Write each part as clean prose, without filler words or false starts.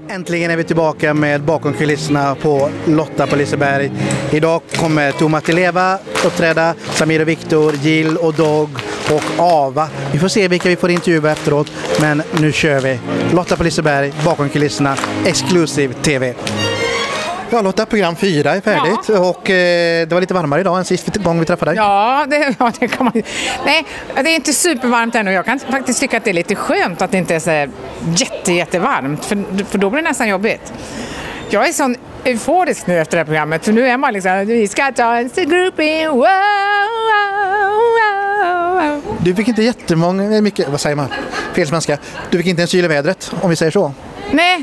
Äntligen är vi tillbaka med bakom kulisserna på Lotta på Liseberg. Idag kommer Thomas Di Leva uppträda, Samir och Viktor, Jill och Dog och Ava. Vi får se vilka vi får intervjua efteråt, men nu kör vi. Lotta på Liseberg, bakom kulisserna, Exclusive TV. Ja, Lotta, program 4 är färdigt och det var lite varmare idag än sist gång vi träffade dig. Ja, det kan man. Nej, det är inte supervarmt ännu. Jag kan faktiskt tycka att det är lite skönt att det inte är så jättevarmt, för då blir det nästan jobbigt. Jag är sån euforisk nu efter det här programmet, för nu är man liksom, vi ska ta en groupie, wow, wow, wow. Du fick inte jättemånga, mycket, vad säger man, fel svenska, du fick inte en syl i vädret, om vi säger så. Nej.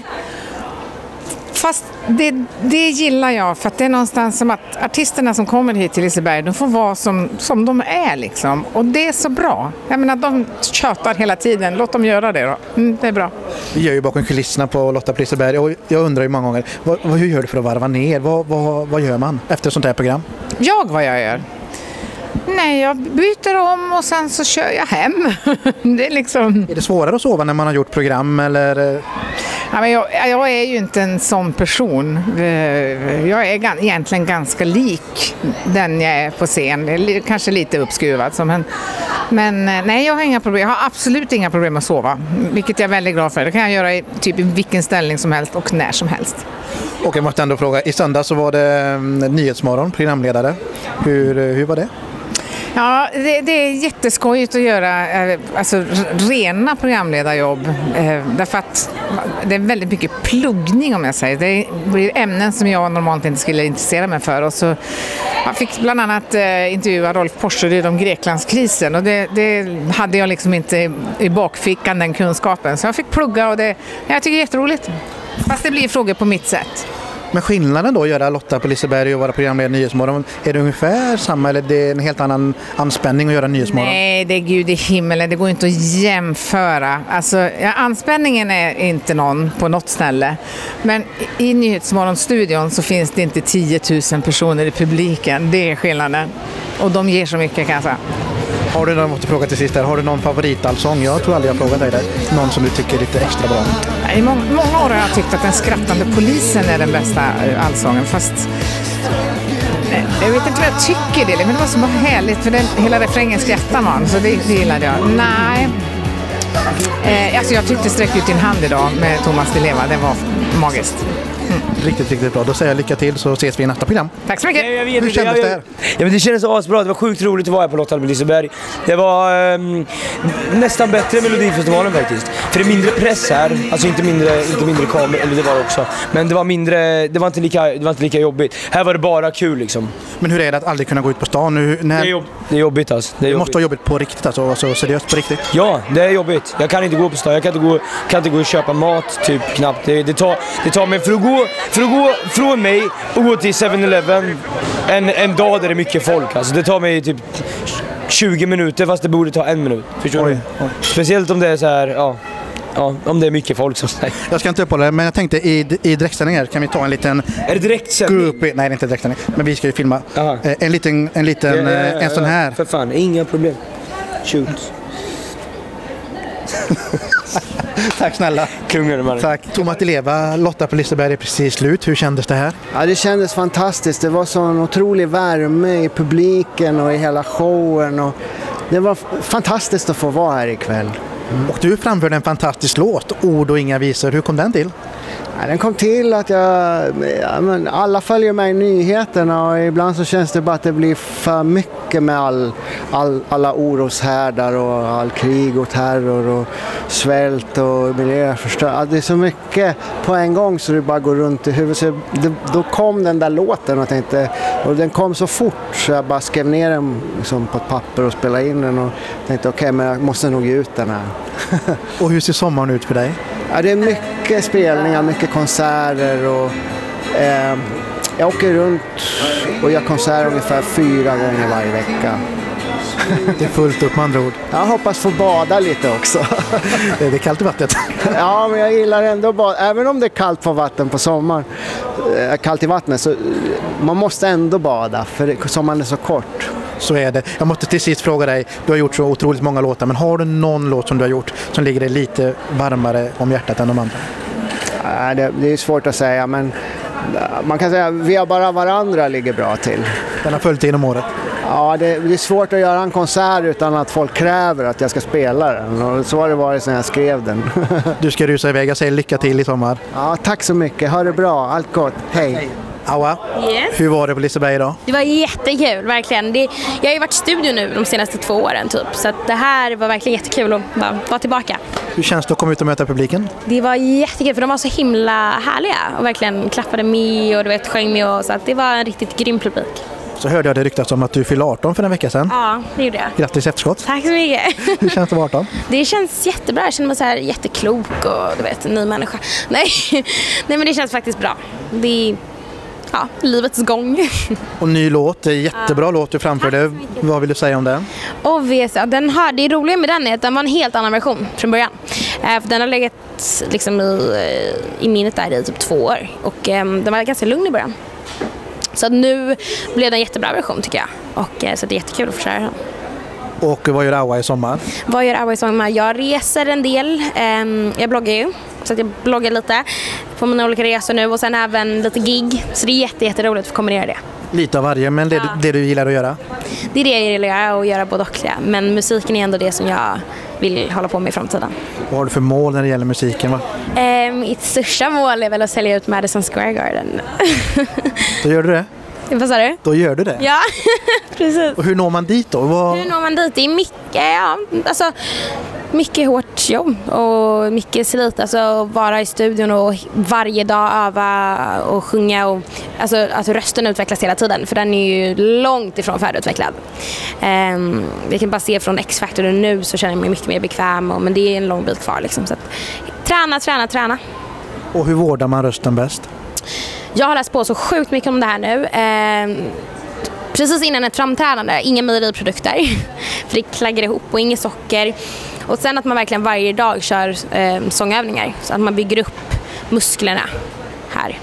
Fast det gillar jag, för att det är någonstans som att artisterna som kommer hit till Liseberg, de får vara som de är liksom. Och det är så bra. Jag menar, de tjötar hela tiden. Låt dem göra det då. Det är bra. Vi gör ju bakom kulisserna på Lotta på Liseberg och jag undrar ju många gånger, hur gör du för att varva ner? Vad gör man efter sånt här program? Vad jag gör? Nej, jag byter om och sen så kör jag hem. Det är liksom... Är det svårare att sova när man har gjort program eller... Ja, men jag är ju inte en sån person. Jag är egentligen ganska lik den jag är på scen. Kanske lite uppskruvad. Men nej, jag har inga problem. Jag har absolut inga problem att sova. Vilket jag är väldigt glad för. Det kan jag göra i vilken ställning som helst och när som helst. Och jag måste ändå fråga, i söndag så var det Nyhetsmorgon, programledare. Hur var det? Ja, det är jätteskojigt att göra alltså, rena programledarjobb. Därför att det är väldigt mycket pluggning, om jag säger. Det blir ämnen som jag normalt inte skulle intressera mig för. Och så, jag fick bland annat intervjua Rolf Porseryd om Greklandskrisen. Och det hade jag liksom inte i bakfickan, den kunskapen. Så jag fick plugga och jag tycker det är jätteroligt. Fast det blir frågor på mitt sätt. Men skillnaden då att göra Lotta på Liseberg och vara programledare i Nyhetsmorgon, är det ungefär samma eller det är en helt annan anspänning att göra Nyhetsmorgon? Nej, det är gud i himmelen, det går inte att jämföra. Alltså, anspänningen är inte någon på något ställe. Men i Nyhetsmorgonstudion så finns det inte 10 000 personer i publiken. Det är skillnaden. Och de ger så mycket, kan jag säga. Har du någon, måste fråga till sist här, har du någon favoritallsång? Jag tror aldrig jag har frågat dig där. Någon som du tycker är lite extra bra? I många år har jag tyckt att Den skrattande polisen är den bästa allsången. Fast jag vet inte vad jag tycker det. Men det var så härligt, för hela refrängen skrattar man. Så det gillade jag. Nej. Alltså jag tyckte Sträck ut din hand idag med Thomas Di Leva. Det var magiskt. Riktigt, riktigt bra. Då säger jag lycka till så ses vi i nästa program. Tack så mycket. Hur kändes det här? Ja, men det kändes asbra. Det var sjukt roligt att vara här på Lotta på Liseberg. Det var nästan bättre Melodifestivalen faktiskt. För det är mindre press här. Alltså inte mindre kameror, eller det var det också. Men det var inte lika jobbigt. Här var det bara kul liksom. Men hur är det att aldrig kunna gå ut på stan nu? Det är jobbigt alltså. Det måste vara jobbigt på riktigt alltså, seriöst på riktigt. Ja, det är jobbigt. Jag kan inte gå på stan. Jag kan inte gå och köpa mat typ knappt. Det tar mig för att gå från mig och gå till 7-Eleven en dag där det är mycket folk. Alltså det tar mig typ 20 minuter fast det borde ta 1 minut. Förstår du? Speciellt om det är så här, om det är mycket folk som säger. Jag ska inte uppehålla det, men jag tänkte i direktsändningar kan vi ta en liten... Är det direktsändning? Nej, det är inte direktsändning, men vi ska ju filma. En liten en sån här. För fan, inga problem. Shoot. Tack snälla. Kungen, man. Tack. Thomas Di Leva, Lotta på Liseberg är precis slut. Hur kändes det här? Ja, det kändes fantastiskt. Det var sån otrolig värme i publiken och i hela showen. Och det var fantastiskt att få vara här ikväll. Och du framförde en fantastisk låt, Ord och inga visor. Hur kom den till? Ja, den kom till att alla följer mig i nyheterna och ibland så känns det bara att det blir för mycket med alla oroshärdar och all krig och terror och svält och miljöförstörelse. Det är så mycket på en gång så det bara går runt i huvudet. Så då kom den där låten och den kom så fort så jag bara skrev ner den liksom på ett papper och spelade in den och tänkte okej, men jag måste nog ge ut den här. Och hur ser sommaren ut för dig? Ja, det är mycket spelningar, mycket konserter och jag åker runt och gör konserter ungefär 4 gånger varje vecka. Det är fullt upp med andra ord. Jag hoppas få bada lite också. Det är kallt i vattnet. Ja, men jag gillar ändå bada. Även om det är kallt på vatten på sommaren, kallt i vattnet, så man måste ändå bada för sommaren är så kort. Så är det. Jag måste till sist fråga dig, du har gjort så otroligt många låtar, men har du någon låt som du har gjort som ligger dig lite varmare om hjärtat än de andra? Det är svårt att säga, men man kan säga att vi har bara varandra ligger bra till. Den har följt genom året. Ja, det är svårt att göra en konsert utan att folk kräver att jag ska spela den. Och så har det varit sedan jag skrev den. Du ska rusa iväg. Jag säger lycka till i sommar. Ja, tack så mycket. Ha det bra. Allt gott. Hej. Aua, hur var det på Liseberg idag? Det var jättekul, verkligen. Jag har ju varit i studion nu de senaste 2 åren typ. Så att det här var verkligen jättekul att vara tillbaka. Hur känns det att komma ut och möta publiken? Det var jättekul för de var så himla härliga och verkligen klappade med och du vet, sjöng med och så att det var en riktigt grym publik. Så hörde jag det ryktas om att du fyllde 18 för en vecka sedan. Ja, det gjorde jag. Grattis efterskott. Tack så mycket. Hur känns det att vara 18? Det känns jättebra. Jag känner mig så här jätteklok och du vet, en ny människa. Nej, men det känns faktiskt bra. Det är livets gång. Och ny låt, det är jättebra låt du framförde. Vad vill du säga om den? Obviously, det roliga med den är att den var en helt annan version från början. För den har legat liksom i minnet där i typ 2 år. Och den var ganska lugn i början. Så nu blev det en jättebra version tycker jag. Och så det är jättekul att få köra den. Och vad gör Aua i sommar? Vad gör Aua i sommar? Jag reser en del. Jag bloggar ju. Så att jag bloggar lite på mina olika resor nu. Och sen även lite gig. Så det är jätteroligt att få kombinera det. Lite av varje, men det du gillar att göra? Det är det jag gillar att göra och göra både och. Ja. Men musiken är ändå det som jag vill hålla på med i framtiden. Vad har du för mål när det gäller musiken? Va? Mitt största mål är väl att sälja ut Madison Square Garden. Då gör du det? Vad sa du? Då gör du det? Ja, precis. Och hur når man dit då? Hur når man dit? Det är mycket, mycket hårt jobb och mycket slit. Alltså vara i studion och varje dag öva och sjunga. Och, alltså rösten utvecklas hela tiden för den är ju långt ifrån färdigutvecklad. Vi kan bara se från X-Factor och nu så känner jag mig mycket mer bekväm. Men det är en lång bit kvar liksom. Så att, träna. Och hur vårdar man rösten bäst? Jag har läst på så sjukt mycket om det här nu. Precis innan ett framträdande, inga mejeriprodukter. För det klaggar ihop och inget socker. Och sen att man verkligen varje dag kör sångövningar. Så att man bygger upp musklerna här.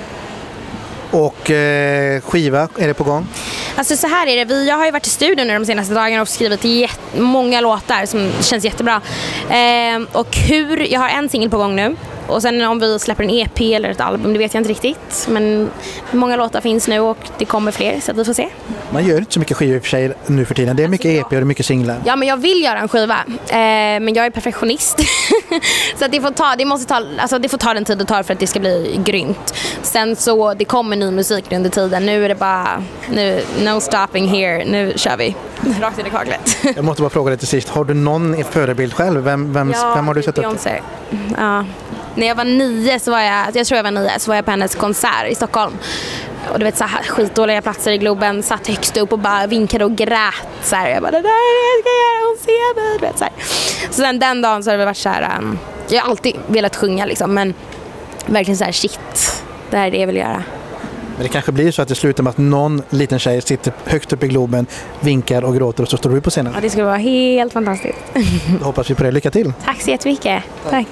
Och skiva, är det på gång? Alltså så här är det, jag har ju varit i studion nu de senaste dagarna och skrivit många låtar som känns jättebra. Och jag har en singel på gång nu. Och sen om vi släpper en EP eller ett album, det vet jag inte riktigt. Men många låtar finns nu och det kommer fler, så att vi får se. Man gör inte så mycket skivor i och för sig nu för tiden. Det är mycket EP och det är mycket singlar. Ja, men jag vill göra en skiva. Men jag är perfektionist. Så att det får ta den tid det tar för att det ska bli grymt. Sen så, det kommer ny musik under tiden. Nu är det bara, no stopping here. Nu kör vi. Rakt in i kaklet. Jag måste bara fråga dig till sist. Har du någon förebild själv? Vem har du sett upp till? Ja. När jag var 9 så var jag på hennes konsert i Stockholm. Och du vet så här skitdåliga platser i Globen, satt högst upp och bara vinkade och grät så här. Jag bara, det där är det jag ska göra, hon ser mig, du vet så här. Så sen den dagen så har det varit så här, jag har alltid velat sjunga liksom, men verkligen så här shit, det här är det jag vill göra. Men det kanske blir så att det slutar med att någon liten tjej sitter högst upp i Globen, vinkar och gråter och så står du på scenen. Ja, det skulle vara helt fantastiskt. Då hoppas vi på det. Lycka till. Tack så jättemycket. Tack.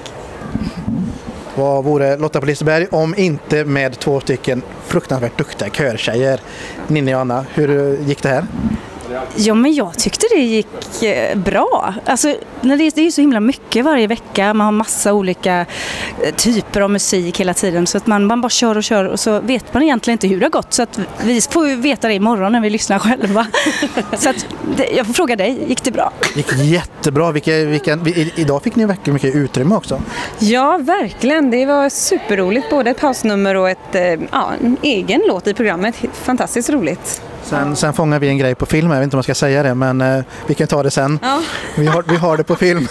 Vad vore Lotta på Liseberg om inte med 2 stycken fruktansvärt duktiga körtjejer? Ninni och Anna, hur gick det här? Ja, men jag tyckte det gick bra. Alltså, det är ju så himla mycket varje vecka. Man har massa olika typer av musik hela tiden. Så att man bara kör och så vet man egentligen inte hur det har gått. Så att vi får ju veta det imorgon när vi lyssnar själva. Så att, jag får fråga dig, gick det bra? Det gick jättebra. Idag fick ni verkligen mycket utrymme också. Ja, verkligen. Det var superroligt. Både ett pausnummer och en egen låt i programmet. Fantastiskt roligt. Sen fångar vi en grej på film, jag vet inte om jag ska säga det, men vi kan ta det sen. Ja. Vi har det på film.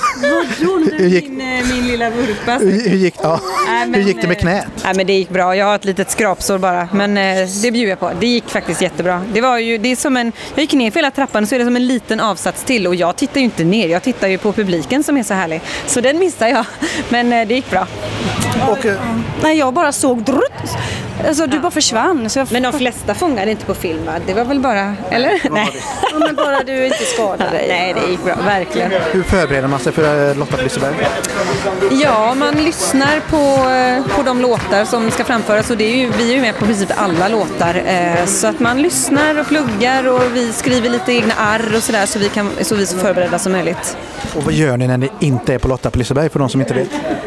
Min lilla vurpa. Hur gick det med knät? Men det gick bra, jag har ett litet skrapsår bara, men det bjuder jag på. Det gick faktiskt jättebra. Jag gick ner för hela trappan så är det som en liten avsats till och jag tittar ju inte ner, jag tittar ju på publiken som är så härlig. Så den missar jag, men det gick bra. Nej, jag bara såg alltså du bara försvann. Så men de flesta fångade inte på film, va? Det var väl bara, eller? Nej. Ja, men bara du inte skadade dig. Nej, det gick bra, verkligen. Hur förbereder man sig för Lotta på Liseberg? Ja, man lyssnar på de låtar som ska framföras och vi är ju med på princip alla låtar. Så att man lyssnar och pluggar och vi skriver lite egna arr och sådär så vi är så förberedda som möjligt. Och vad gör ni när ni inte är på Lotta på Liseberg för de som inte vet?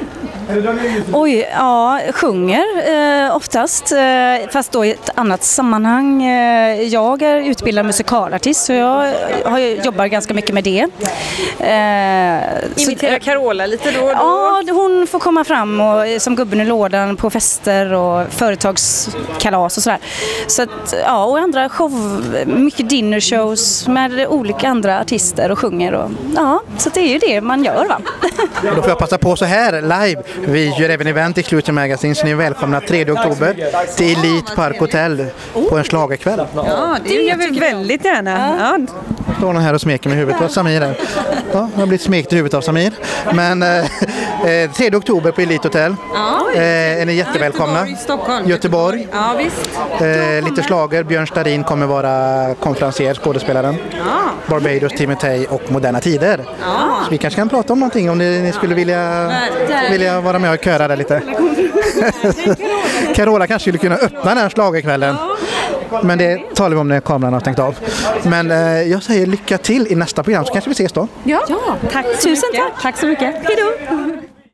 Oj, ja, sjunger oftast, fast då i ett annat sammanhang. Jag är utbildad musikalartist så jag jobbar ganska mycket med det. Imitera Carola lite då och då? Ja, hon får komma fram som gubben i lådan på fester och företagskalas och sådär. Så att, ja, och andra mycket dinnershows med olika andra artister och sjunger. Och, ja, så det är ju det man gör, va? Och då får jag passa på så här live. Vi gör även event i Clutier Magazine, så ni är välkomna 3 oktober till Elite Park Hotel på en schlagerkväll. Ja, det gör vi väldigt gärna. Ja. Står någon här och smeker med huvudet. Vad Samir är. Ja, jag har blivit smekt i huvudet av Samir. Men 3 oktober på Elite Hotel. Är ni jättevälkomna. Stockholm. Göteborg. Ja, visst. Lite schlager. Björn Starin kommer vara konferencier, skådespelaren. Barbados, Timotej och Moderna Tider. Så vi kanske kan prata om någonting om ni skulle vilja vara med och köra där lite. Carola kanske skulle kunna öppna den här schlagerkvällen. Men det talar vi om när kameran har stängt av. Men jag säger lycka till i nästa program så kanske vi ses då. Ja, tack så mycket. Tusen tack. Tack så mycket. Hej då.